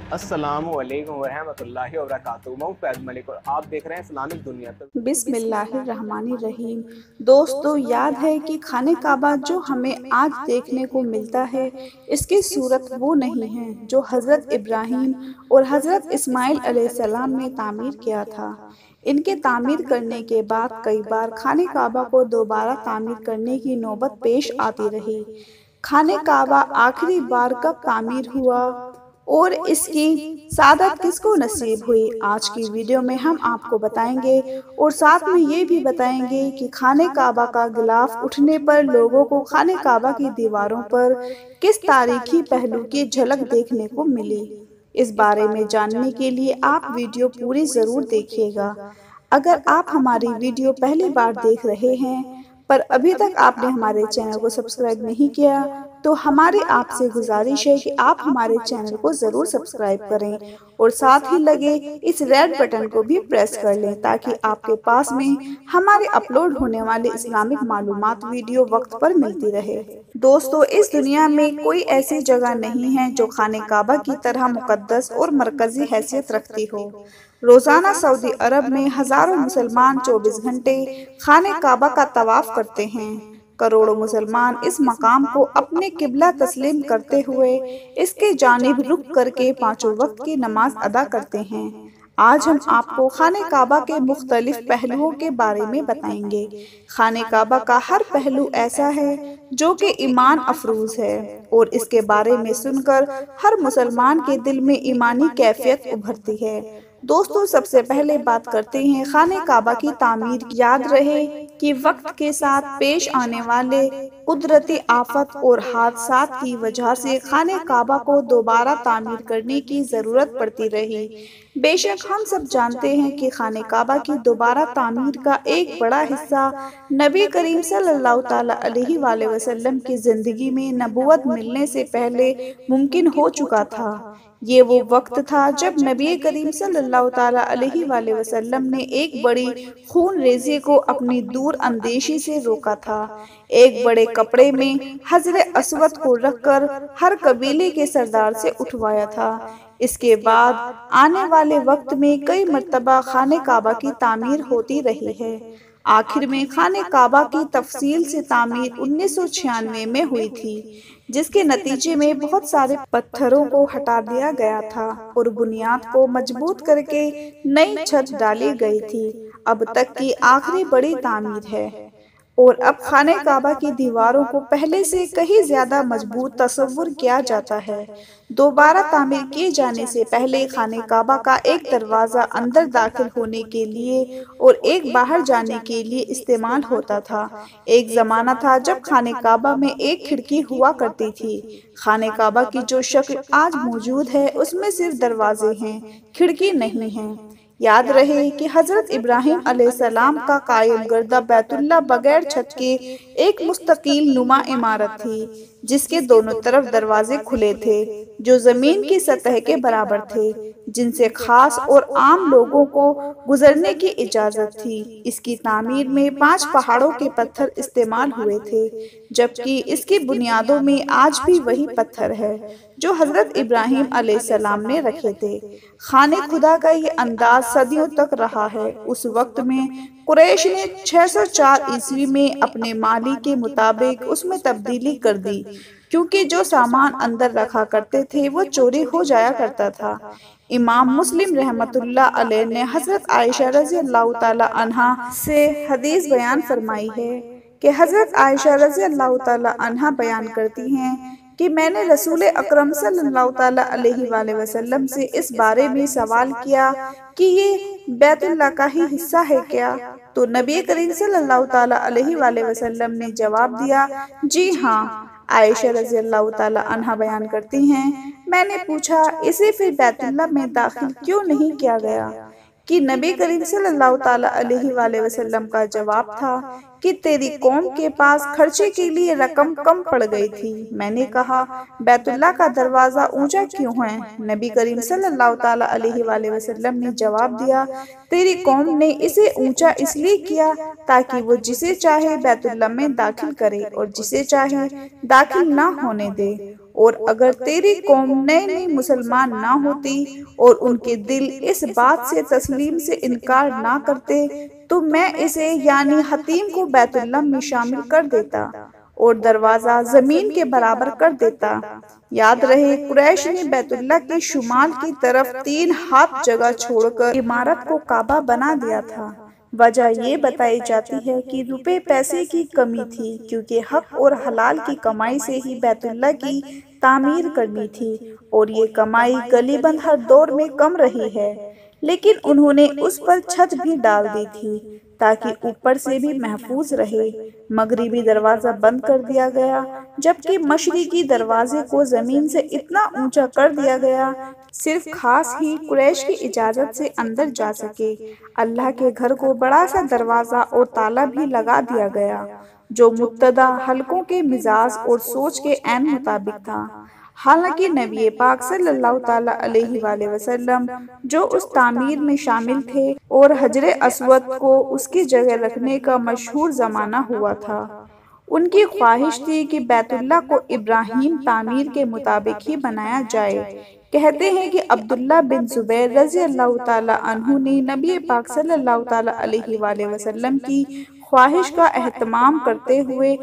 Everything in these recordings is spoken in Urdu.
السلام علیکم ورحمۃ اللہ وبرکاتہ۔ میں فیض ملک اور آپ دیکھ رہے ہیں اسلامک دنیا تک۔ بسم اللہ الرحمن الرحیم۔ دوستو، یاد ہے کہ خانہ کعبہ جو ہمیں آج دیکھنے کو ملتا ہے، اس کی صورت وہ نہیں ہے جو حضرت ابراہیم اور حضرت اسماعیل علیہ السلام نے تعمیر کیا تھا۔ ان کے تعمیر کرنے کے بعد کئی بار خانہ کعبہ کو دوبارہ تعمیر کرنے کی نوبت پیش آتی رہی۔ خانہ کعبہ آخری بار کب تعمیر ہوا اور اس کی سعادت کس کو نصیب ہوئی، آج کی ویڈیو میں ہم آپ کو بتائیں گے، اور ساتھ میں یہ بھی بتائیں گے کہ خانہ کعبہ کا غلاف اٹھنے پر لوگوں کو خانہ کعبہ کی دیواروں پر کس تاریخی پہلو کی جھلک دیکھنے کو ملی۔ اس بارے میں جاننے کے لیے آپ ویڈیو پوری ضرور دیکھیے گا۔ اگر آپ ہماری ویڈیو پہلی بار دیکھ رہے ہیں پر ابھی تک آپ نے ہمارے چینل کو سبسکرائب نہیں کیا تو ہماری آپ سے گزارش ہے کہ آپ ہمارے چینل کو ضرور سبسکرائب کریں اور ساتھ ہی لگے اس ریڈ بٹن کو بھی پریس کر لیں تاکہ آپ کے پاس میں ہمارے اپلوڈ ہونے والے اسلامک معلومات ویڈیو وقت پر ملتی رہے۔ دوستو، اس دنیا میں کوئی ایسی جگہ نہیں ہے جو خانہ کعبہ کی طرح مقدس اور مرکزی حیثیت رکھتی ہو۔ روزانہ سعودی عرب میں ہزاروں مسلمان 24 گھنٹے خانہ کعبہ کا طواف کرتے ہیں۔ کروڑوں مسلمان اس مقام کو اپنے قبلہ تسلیم کرتے ہوئے اس کے جانب رخ کر کے پانچوں وقت کی نماز ادا کرتے ہیں۔ آج ہم آپ کو خانہ کعبہ کے مختلف پہلوؤں کے بارے میں بتائیں گے۔ خانہ کعبہ کا ہر پہلو ایسا ہے جو کہ ایمان افروز ہے اور اس کے بارے میں سن کر ہر مسلمان کے دل میں ایمانی کیفیت ابھرتی ہے۔ دوستو، سب سے پہلے بات کرتے ہیں خانہ کعبہ کی تعمیر کی۔ یاد رہے کہ وقت کے ساتھ پیش آنے والے قدرتی آفات اور حادثات کی وجہ سے خانہ کعبہ کو دوبارہ تعمیر کرنے کی ضرورت پڑتی رہی۔ بے شک ہم سب جانتے ہیں کہ خانہ کعبہ کی دوبارہ تعمیر کا ایک بڑا حصہ نبی کریم صلی اللہ علیہ وآلہ وسلم کی زندگی میں نبوت ملنے سے پہلے ممکن ہو چکا تھا۔ یہ وہ وقت تھا جب نبی کریم صلی اللہ علیہ وآلہ وسلم نے ایک بڑی خون ریزی کو اپنی دور اندیشی سے روکا تھا۔ ایک بڑے کپڑے میں حجر اسود کو رکھ کر ہر قبیلے کے سردار سے اٹھوایا تھا۔ اس کے بعد آنے والے وقت میں کئی مرتبہ خانہ کعبہ کی تعمیر ہوتی رہی ہے۔ آخر میں خانہ کعبہ کی تفصیل سے تعمیر 1996 میں ہوئی تھی، جس کے نتیجے میں بہت سارے پتھروں کو ہٹا دیا گیا تھا اور بنیاد کو مضبوط کر کے نئی چھت ڈالی گئی تھی۔ اب تک کی آخری بڑی تعمیر ہے اور اب خانہ کعبہ کی دیواروں کو پہلے سے کہیں زیادہ مضبوط تصور کیا جاتا ہے۔ دوبارہ تعمیر کیے جانے سے پہلے خانہ کعبہ کا ایک دروازہ اندر داخل ہونے کے لیے اور ایک باہر جانے کے لیے استعمال ہوتا تھا۔ ایک زمانہ تھا جب خانہ کعبہ میں ایک کھڑکی ہوا کرتی تھی۔ خانہ کعبہ کی جو شکل آج موجود ہے اس میں صرف دروازے ہیں، کھڑکی نہیں ہے۔ یاد رہے کہ حضرت ابراہیم علیہ السلام کا قائم کردہ بیت اللہ بغیر چھت کے ایک مستقل نما عمارت تھی، جس کے دونوں طرف دروازے کھلے تھے جو زمین کی سطح کے برابر تھے، جن سے خاص اور عام لوگوں کو گزرنے کی اجازت تھی۔ اس کی تعمیر میں 5 پہاڑوں کے پتھر استعمال ہوئے تھے، جبکہ اس کی بنیادوں میں آج بھی وہی پتھر ہے جو حضرت ابراہیم علیہ السلام نے رکھے تھے۔ خانہ خدا کا یہ انداز صدیوں تک رہا ہے۔ اس وقت میں قریش نے 604 عیسوی میں اپنے مالی کے مطابق اس میں تبدیلی کر دی، کیونکہ جو سامان اندر رکھا کرتے تھے وہ چوری ہو جایا کرتا تھا۔ امام مسلم رحمۃ اللہ علیہ نے حضرت عائشہ رضی اللہ تعالی عنہا سے حدیث بیان فرمائی ہے کہ حضرت عائشہ رضی اللہ تعالی عنہا بیان کرتی ہیں کہ میں نے رسول اکرم صلی اللہ علیہ وآلہ وسلم سے اس بارے میں سوال کیا کہ یہ بیت اللہ کا ہی حصہ ہے کیا؟ تو نبی کریم صلی اللہ علیہ وآلہ وسلم نے جواب دیا، جی ہاں۔ عائشہ رضی اللہ تعالی عنہا بیان کرتی ہیں، میں نے پوچھا اسے پھر بیت اللہ میں داخل کیوں نہیں کیا گیا؟ کہ نبی کریم صلی اللہ علیہ وآلہ وسلم کا جواب تھا کہ تیری قوم کے پاس خرچے کے لیے رقم کم پڑ گئی تھی۔ میں نے کہا بیت اللہ کا دروازہ اونچا کیوں ہے؟ نبی کریم صلی اللہ علیہ وآلہ وسلم نے جواب دیا، تیری قوم نے اسے اونچا اس لیے کیا تاکہ وہ جسے چاہے بیت اللہ میں داخل کرے اور جسے چاہے داخل نہ ہونے دے، اور اگر تیری قوم نئے نئے مسلمان نہ ہوتی اور ان کے دل اس بات سے تسلیم سے انکار نہ کرتے تو میں اسے یعنی حتیم کو بیت اللہ میں شامل کر دیتا اور دروازہ زمین کے برابر کر دیتا۔ یاد رہے قریش نے بیت اللہ کے شمال کی طرف 3 ہاتھ جگہ چھوڑ کر عمارت کو کعبہ بنا دیا تھا۔ وجہ یہ بتائی جاتی ہے کہ روپے پیسے کی کمی تھی، کیونکہ حق اور حلال کی کمائی سے ہی بیت اللہ کی تعمیر کرنی تھی اور یہ کمائی غالباً ہر دور میں کم رہی ہے، لیکن انہوں نے اس پر چھت بھی ڈال دی تھی تاکہ اوپر سے بھی محفوظ رہے۔ مغربی دروازہ بند کر دیا گیا، جبکہ مشرقی دروازے کو زمین سے اتنا اونچا کر دیا گیا صرف خاص ہی قریش کی اجازت سے اندر جا سکے۔ اللہ کے گھر کو بڑا سا دروازہ اور تالا بھی لگا دیا گیا جو مبتدیٰ حلقوں کے مزاج اور سوچ کے عین مطابق تھا۔ حالانکہ نبی پاک صلی اللہ تعالیٰ علیہ وآلہ وسلم جو اس تعمیر میں شامل تھے اور حجر اسود کو اس کی جگہ رکھنے کا مشہور زمانہ ہوا تھا، ان کی خواہش تھی کہ بیت اللہ کو ابراہیم تعمیر کے مطابق ہی بنایا جائے۔ کہتے ہیں کہ عبداللہ بن زبیر رضی اللہ تعالیٰ عنہ نے نبی پاک صلی اللہ تعالیٰ علیہ وآلہ وسلم کی خواہش کا اہتمام کرتے ہوئے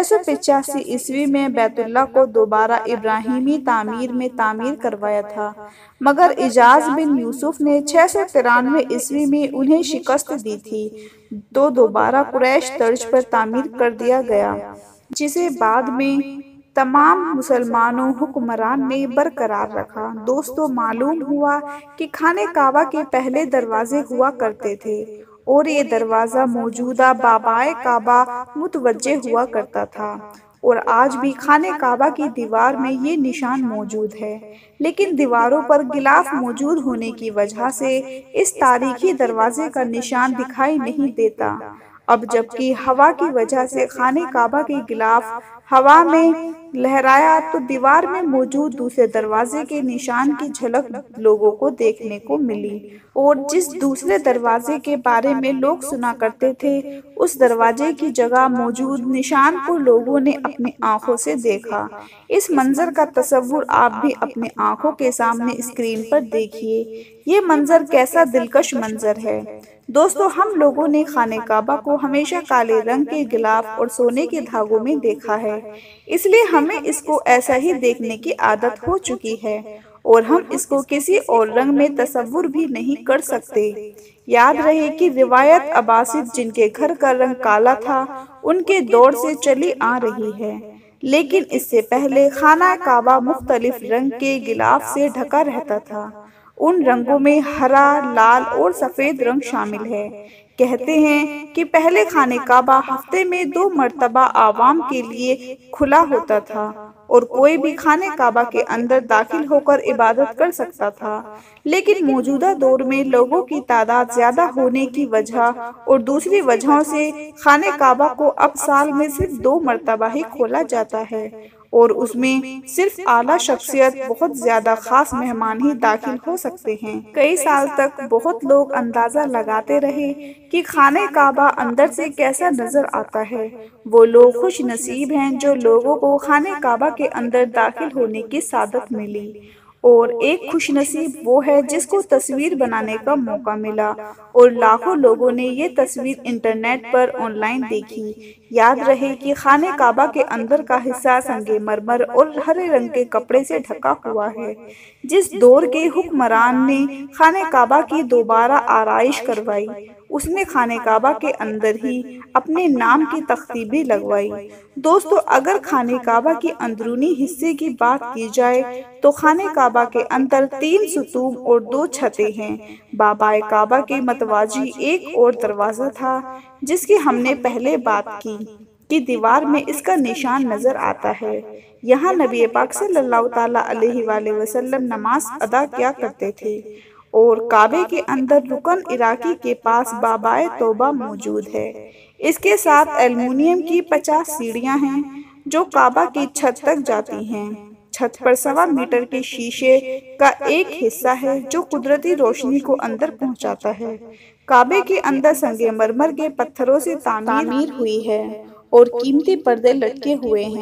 685 عیسوی میں بیت اللہ کو دوبارہ ابراہیمی تعمیر میں تعمیر کروایا تھا، مگر اعجاز بن یوسف نے 693 عیسوی میں انہیں شکست دی تھی تو دوبارہ قریش طرز پر تعمیر کر دیا گیا، جسے بعد میں تمام مسلمانوں حکمران نے برقرار رکھا۔ دوستو، معلوم ہوا کہ خانہ کعبہ کے پہلے دروازے ہوا کرتے تھے اور یہ دروازہ موجودہ بابائے کعبہ متوجہ ہوا کرتا تھا، اور آج بھی خانہ کعبہ کی دیوار میں یہ نشان موجود ہے، لیکن دیواروں پر غلاف موجود ہونے کی وجہ سے اس تاریخی دروازے کا نشان دکھائی نہیں دیتا۔ اب جبکہ ہوا کی وجہ سے خانہ کعبہ کی غلاف ہوا میں لہرایا تو دیوار میں موجود دوسرے دروازے کے نشان کی جھلک لوگوں کو دیکھنے کو ملی، اور جس دوسرے دروازے کے بارے میں لوگ سنا کرتے تھے اس دروازے کی جگہ موجود نشان کو لوگوں نے اپنی آنکھوں سے دیکھا۔ اس منظر کا تصور آپ بھی اپنے آنکھوں کے سامنے اسکرین پر دیکھیے، یہ منظر کیسا دلکش منظر ہے۔ دوستو، ہم لوگوں نے خانہ کعبہ کو ہمیشہ کالے رنگ کے غلاف اور سونے کے دھاگوں میں دیکھا ہے، اس لیے ہمیں اس کو ایسا ہی دیکھنے کی عادت ہو چکی ہے اور ہم اس کو کسی اور رنگ میں تصور بھی نہیں کر سکتے۔ یاد رہے کہ روایت عباسد جن کے گھر کا رنگ کالا تھا ان کے دور سے چلی آ رہی ہے، لیکن اس سے پہلے خانہ کعبہ مختلف رنگ کے غلاف سے ڈھکا رہتا تھا۔ ان رنگوں میں ہرا، لال اور سفید رنگ شامل ہے۔ کہتے ہیں کہ پہلے خانہ کعبہ ہفتے میں 2 مرتبہ عوام کے لیے کھلا ہوتا تھا اور کوئی بھی خانہ کعبہ کے اندر داخل ہو کر عبادت کر سکتا تھا، لیکن موجودہ دور میں لوگوں کی تعداد زیادہ ہونے کی وجہ اور دوسری وجہوں سے خانہ کعبہ کو اب سال میں صرف 2 مرتبہ ہی کھولا جاتا ہے، اور اس میں صرف اعلیٰ شخصیت، بہت زیادہ خاص مہمان ہی داخل ہو سکتے ہیں۔ کئی سال تک بہت لوگ اندازہ لگاتے رہے کہ خانہ کعبہ اندر سے کیسا نظر آتا ہے۔ وہ لوگ خوش نصیب ہیں جو لوگوں کو خانہ کعبہ کے اندر داخل ہونے کی سعادت ملی، اور ایک خوش نصیب وہ ہے جس کو تصویر بنانے کا موقع ملا، اور لاکھوں لوگوں نے یہ تصویر انٹرنیٹ پر آن لائن دیکھی۔ یاد رہے کہ خانہ کعبہ کے اندر کا حصہ سنگ مرمر اور ہرے رنگ کے کپڑے سے ڈھکا ہوا ہے۔ جس دور کے حکمران نے خانہ کعبہ کی دوبارہ آرائش کروائی، اس نے خانہ کعبہ کے اندر ہی اپنے نام کی تختی بھی لگوائی۔ دوستو، اگر خانہ کعبہ کی اندرونی حصے کی بات کی جائے تو خانہ کعبہ کے اندر 3 ستون اور 2 چھتیں ہیں۔ بابائے کعبہ کے متوازی ایک اور دروازہ تھا جس کی ہم نے پہلے بات کی کہ دیوار میں اس کا نشان نظر آتا ہے۔ یہاں نبی پاک صلی اللہ تعالیٰ علیہ وآلہ وسلم نماز ادا کیا کرتے تھے، اور کعبے کے اندر رکن عراقی کے پاس بابائے توبہ موجود ہے۔ اس کے ساتھ ایلومینیم کی 50 سیڑھیاں ہیں جو کعبہ کی چھت تک جاتی ہیں۔ چھت پر 1.25 میٹر کے شیشے کا ایک حصہ ہے جو قدرتی روشنی کو اندر پہنچاتا ہے۔ کعبے کے اندر سنگ مرمر کے پتھروں سے تعمیر ہوئی ہے اور قیمتی پردے لٹکے ہوئے ہیں۔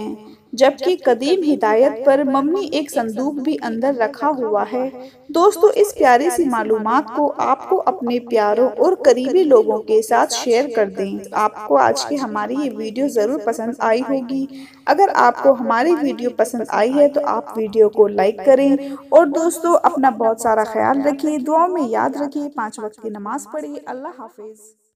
جبکہ قدیم ہدایت پر مبنی ایک صندوق بھی اندر رکھا ہوا ہے۔ دوستو، اس پیاری سی معلومات کو آپ کو اپنے پیاروں اور قریبی لوگوں کے ساتھ شیئر کر دیں۔ آپ کو آج کی ہماری یہ ویڈیو ضرور پسند آئی ہوگی۔ اگر آپ کو ہماری ویڈیو پسند آئی ہے تو آپ ویڈیو کو لائک کریں، اور دوستو اپنا بہت سارا خیال رکھیے، دعاؤں میں یاد رکھیے، 5 وقت کی نماز پڑھیے۔ اللہ حافظ۔